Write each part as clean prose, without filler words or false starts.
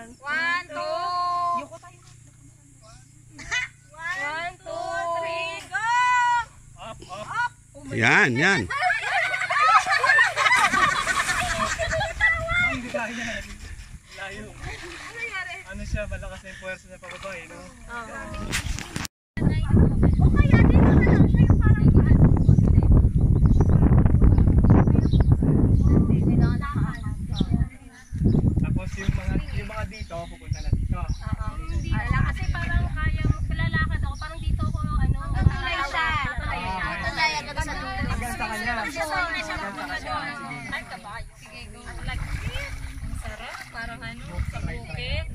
1, 2. Yuko tayo. 1, 2, 3, go! Up. Yan. Layo. Ano siya, malakas na yung puwersa niya pababa eh, no? Tapos yung mga dito, pupunta na dito. Kasi parang kaya lalakad ako. Parang dito ako tutulay siya. Tutulay agad sa dulo. Hanggang sa kanya. Ay, kabayo. Sige, go. Ang sarap. Parang sa bukit.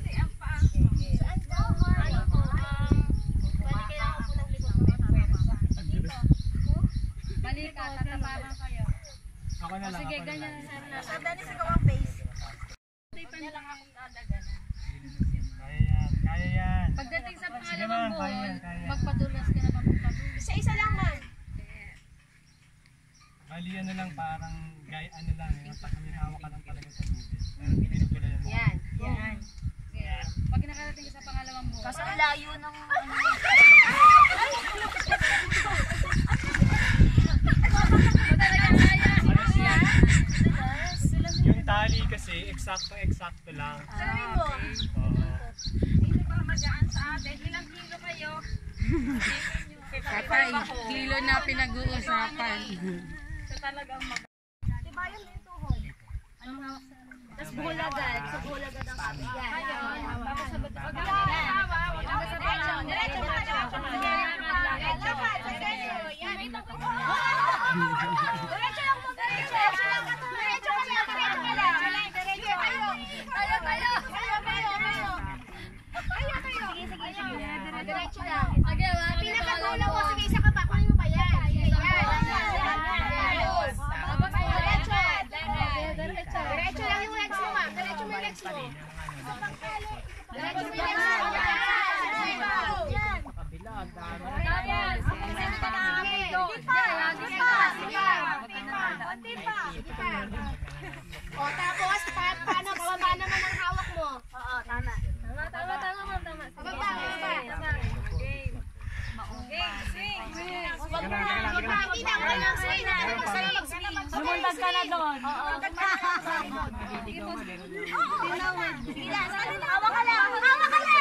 Balik ka, tataparan kayo. Ako na lang. Sige, ganyan na sana. Sa Dani sa gawang base. Hindi pa lang akong dadagan. Kaya yan. Pagdating sa pangalawang buhol, magpadulas ka na papunta doon. Isa-isa lang man. Bali ano lang, parang ano lang, yung pagkaminawa ka lang talaga sa bukid. Pero pinipila yan. Yan. Pag nakarating ka sa pangalawang buhol. Kasi layo ng Yung tali kasi, eksakto lang. Sabi mo. Hindi pa magaan sa atin. Ilang kilo kayo? Patay, kilo na pinag-uusapan. So talagang Diba yun yung tuhod? Tapos buhulagan. So buhulagan ang sabi. Yan. tapos sa bato. Diretso ka. Diretso lang mo. Diretso ka lang. Diretso lang. Pinakadulo mo. Sige, isa ka pa. Kunin mo pa yan. Diretso lang yung legs mo, ma'am. Diretso mo yung legs mo. Diretso mo yung legs mo. O tapos, paano? Pababa naman ang hawak mo. Oo, tama. Tama. Pababa. Teka lang. Sumundag ka na doon. Hawa ka lang!